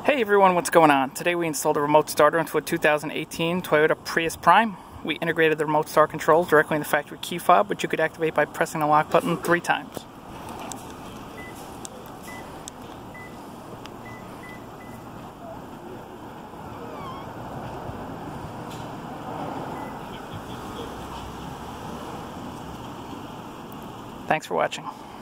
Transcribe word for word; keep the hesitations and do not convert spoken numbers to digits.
Hey everyone, what's going on? Today we installed a remote starter into a two thousand eighteen Toyota Prius Prime. We integrated the remote start controls directly in the factory key fob, which you could activate by pressing the lock button three times. Thanks for watching.